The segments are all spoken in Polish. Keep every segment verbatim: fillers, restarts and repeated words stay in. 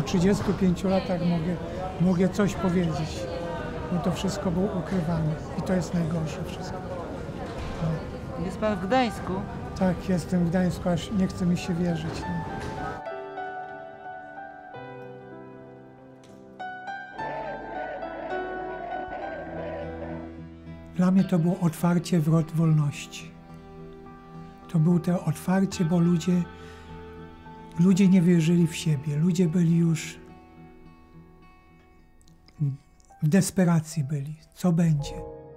trzydziestu pięciu latach mogę, mogę coś powiedzieć, bo to wszystko było ukrywane i to jest najgorsze wszystko. No. Jest pan w Gdańsku? Tak, jestem w Gdańsku, aż nie chce mi się wierzyć. No. Dla mnie to było otwarcie wrot wolności. To było to otwarcie, bo ludzie, ludzie nie wierzyli w siebie. Ludzie byli już w desperacji byli. Co będzie?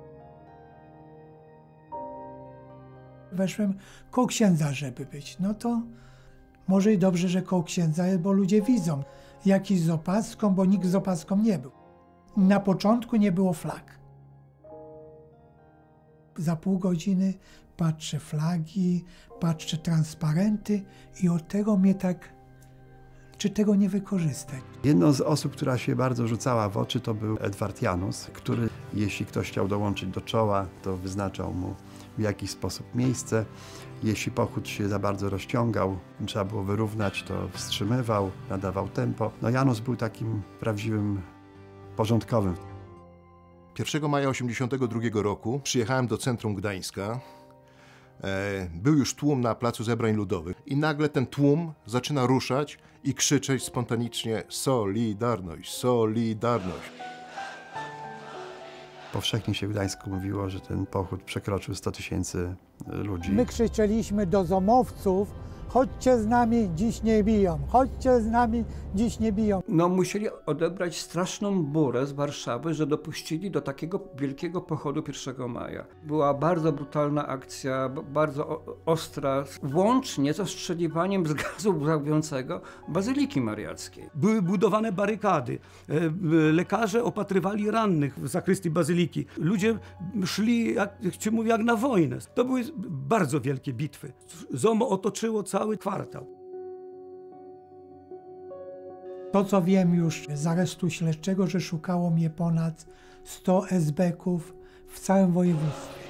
Weszłem koło księdza, żeby być. No to może i dobrze, że koło księdza jest, bo ludzie widzą. Jakiś z opaską, bo nikt z opaską nie był. Na początku nie było flag. Za pół godziny patrzę flagi, patrzę transparenty i od tego mnie tak, czy tego nie wykorzystać. Jedną z osób, która się bardzo rzucała w oczy, to był Edward Janus, który jeśli ktoś chciał dołączyć do czoła, to wyznaczał mu w jakiś sposób miejsce. Jeśli pochód się za bardzo rozciągał, trzeba było wyrównać, to wstrzymywał, nadawał tempo. No Janus był takim prawdziwym porządkowym. pierwszego maja osiemdziesiątego drugiego roku przyjechałem do centrum Gdańska. E, był już tłum na placu Zebrań Ludowych i nagle ten tłum zaczyna ruszać i krzyczeć spontanicznie Solidarność, Solidarność. Powszechnie się w Gdańsku mówiło, że ten pochód przekroczył sto tysięcy ludzi. My krzyczeliśmy do zomowców, chodźcie z nami, dziś nie biją, chodźcie z nami, dziś nie biją. No musieli odebrać straszną burę z Warszawy, że dopuścili do takiego wielkiego pochodu pierwszego maja. Była bardzo brutalna akcja, bardzo ostra, łącznie z ostrzeliwaniem z gazu łzawiącego Bazyliki Mariackiej. Były budowane barykady, lekarze opatrywali rannych w zakrystii Bazyliki. Ludzie szli, jak się mówi, jak na wojnę. To były bardzo wielkie bitwy. ZOMO otoczyło cały kwartał. To, co wiem już z aresztu śledczego, że szukało mnie ponad sto esbeków w całym województwie.